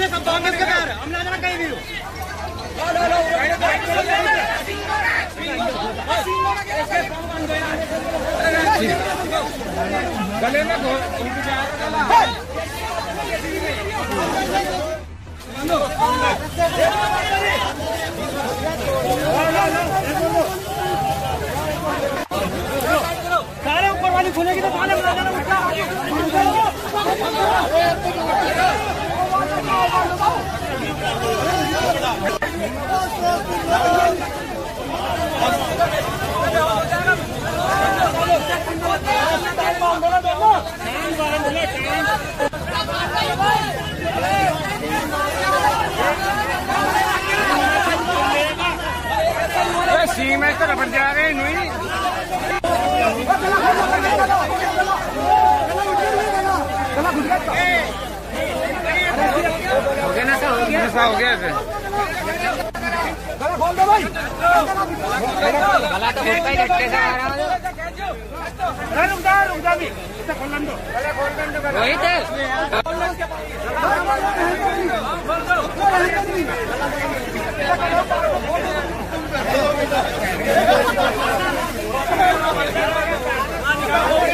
पीछे सब भाग के पैर हम ना जाना कहीं भी हो। गले में सारे ऊपर वाली खुलेगी तो साले बना जाना उठा। सीमेंट तो रबड़ जा रहे नहीं हो गया ना, हो गया ऐसा हो गया ऐसे खोल दो भाई। गला तो होता ही रट्टे से आ रहा है। रुक जा भी खोल दो रोहित।